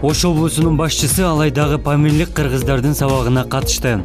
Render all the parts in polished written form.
Ош облусунун башчысы Алайдагы Памирлик кыргыздардын сабагына катышты.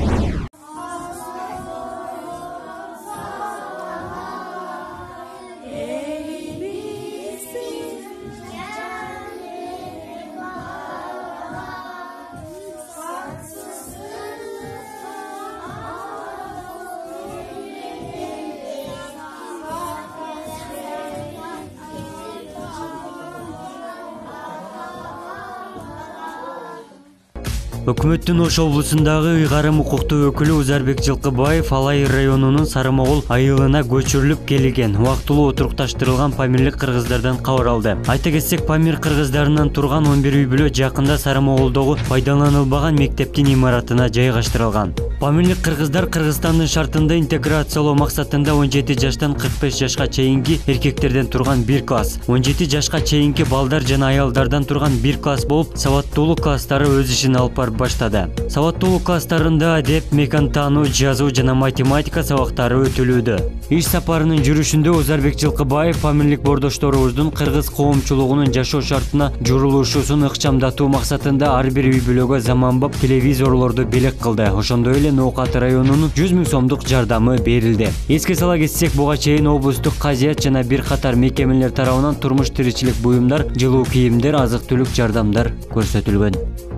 Өкмөттүн Ош облусундагы ыйгарым укуктуу өкүлү Узарбек Жылкыбаев Алай районунун Сарымогул айылына көчүрүлүп келген убактылуу отурукташтырылган Памирлик кыргыздардан кабар алды. Айта кетсек, Памир кыргыздарынан турган 11 үй бүлө жакында Сарымогулдогу пайдаланылбаган мектептин имаратына жайгаштырылган. Памирлик кыргыздар Кыргызстандын шартында интеграциялоо максатында 17 жаштан 45 жашка чейинки эркектерден турган 1 класс, 17 жашка чейинки балдар жана аялдардан турган 1 класс болуп, сабаттуулук класстары өз ишин алып барып баштады. Сабаттуулук класстарында адеп, мекан таануу, жазуу жана математика сабактары өтүлүүдө. Иш сапарынын жүрүшүндө Узарбек Жылкыбаев Памирлик бордошторубуздун кыргыз коомчулугунун жашоо шартына журулушусун ыкчамдатуу максатында ар бир үй бүлөгө заманбап телевизорлорду белек кылды. Ошондой эле Ноокат районунун 100 000 сомдук жардамы берилди. Эске сала кетсек, буга чейин облустук казият жана бир катар мекемелер тарабынан турмуш тиричилик буюмдар, жылуу кийимдер, азык-түлүк жардамдар көрсөтүлгөн.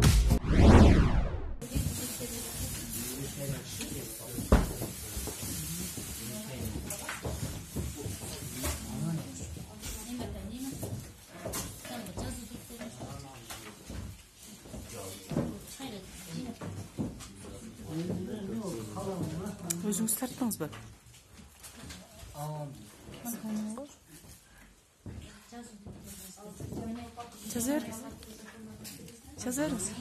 Өзүңүз тарттыңызбы? Жазарыңыз.